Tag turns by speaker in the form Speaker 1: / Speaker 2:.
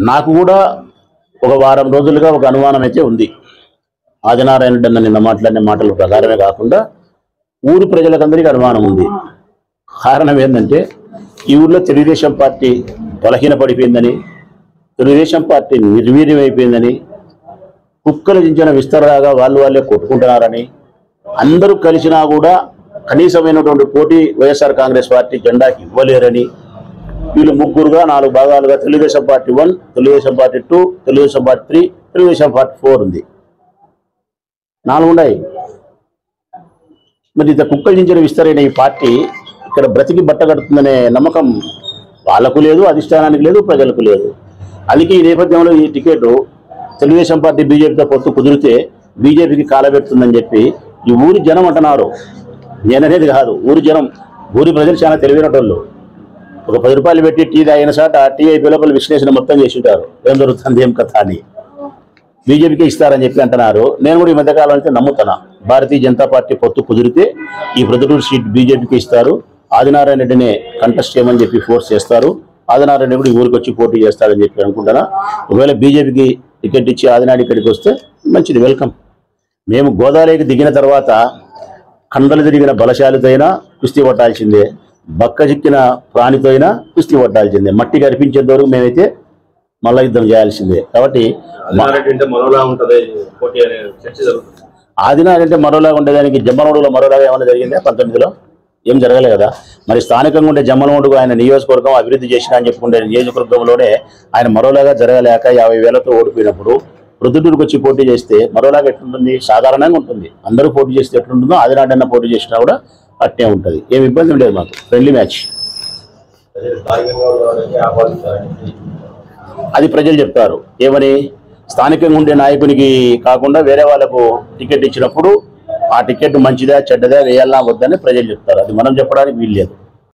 Speaker 1: నాకు కూడా ఒక వారం రోజులుగా ఒక అనుమానం అయితే ఉంది. ఆదినారాయణ రెడ్డి అన్న నిన్న మాట్లాడిన మాటల ప్రకారమే కాకుండా ఊరు ప్రజలకందరికీ అనుమానం ఉంది. కారణం ఏంటంటే ఈ ఊర్లో తెలుగుదేశం పార్టీ బలహీనపడిపోయిందని, తెలుగుదేశం పార్టీ నిర్వీర్యం అయిపోయిందని, కుక్కలు చించిన విస్తరలాగా వాళ్ళే కొట్టుకుంటున్నారని, అందరూ కలిసినా కూడా కనీసమైనటువంటి పోటీ వైఎస్ఆర్ కాంగ్రెస్ పార్టీ జెండాకి ఇవ్వలేరని, వీళ్ళు ముగ్గురుగా 4 భాగాలుగా Telugu Desam party 1, Telugu Desam party 2, Telugu Desam party 3, Telugu Desam party 4 ఉంది. 4 ఉన్నాయి. మరి ఇంత కుక్కలు చించిన విస్తరైన ఈ పార్టీ ఇక్కడ బ్రతికి బట్టగడుతుందనే నమ్మకం వాళ్ళకు లేదు, అధిష్టానానికి లేదు, ప్రజలకు లేదు. అందుకే ఈ నేపథ్యంలో ఈ టికెట్ తెలుగుదేశం పార్టీ బీజేపీతో పొత్తు కుదిరితే బీజేపీకి కాలబెడుతుందని చెప్పి ఈ ఊరి జనం అంటున్నారు. నేననేది కాదు, ఊరి జనం, ఊరి ప్రజలు చాలా తెలివైనటోళ్ళు. ఒక 10 రూపాయలు పెట్టి టీ తాగిన సాట టీఐపీ లోపల విశ్లేషణ మొత్తం చేసి ఉంటారు, ఏం జరుగుతుంది ఏం కథ అని. బీజేపీకి ఇస్తారని చెప్పి అంటున్నారు. నేను కూడా ఈ మధ్యకాలం అయితే నమ్ముతున్నా, భారతీయ జనతా పార్టీ పొత్తు కుదిరితే ఈ ప్రొద్దుటూరు సీట్ బీజేపీకి ఇస్తారు, ఆదినారాయణ రెడ్డిని కంటెస్ట్ చేయమని చెప్పి ఫోర్స్ చేస్తారు, ఆదినారాయణ రెడ్డి కూడా ఈ ఊరికి వచ్చి పోటీ చేస్తారని చెప్పి అనుకుంటున్నా. ఒకవేళ బీజేపీకి టికెట్ ఇచ్చి ఆదినాడు ఇక్కడికి వస్తే మంచిది, వెల్కమ్. మేము గోదావరికి దిగిన తర్వాత కండలు తిరిగిన బలశాలితో అయినా కుస్తీ పట్టాల్సిందే, బక్క చిక్కిన ప్రాణితో అయినా కుస్తీ పట్టాల్సిందే, మట్టి కనిపించేంత వరకు మేమైతే మల్ల యుద్ధం చేయాల్సిందే. కాబట్టి ఆదినాడు అంటే మరోలాగా ఉండేదానికి జమ్మనోడులో మరోలాగా ఏమైనా జరిగిందా? 19లో ఏం జరగలే కదా. మరి స్థానికంగా ఉండే జమ్మనోడుకు ఆయన నియోజకవర్గం అభివృద్ధి చేసినా అని చెప్పుకుంటే నియోజకవర్గంలోనే ఆయన మరోలాగా జరగలేక 50,000తో ఓడిపోయినప్పుడు ప్రొద్దుటూరుకు వచ్చి పోటీ చేస్తే మరోలాగా ఎట్లుంటుంది? సాధారణంగా ఉంటుంది. అందరూ పోటీ చేస్తే ఎట్లుంటుందో ఆదినాడన్న పోటీ చేసినా కూడా అట్టే ఉంటుంది. ఏమి ఇబ్బంది లేదు, మాకు ఫ్రెండ్లీ మ్యాచ్. అది ప్రజలు చెప్తారు. ఏమని? స్థానికంగా ఉండే నాయకునికి కాకుండా వేరే వాళ్ళకు టికెట్ ఇచ్చినప్పుడు ఆ టికెట్ మంచిదా చెడ్డదా వేయాలా వద్దని ప్రజలు చెప్తారు. అది మనం చెప్పడానికి వీల్లేదు.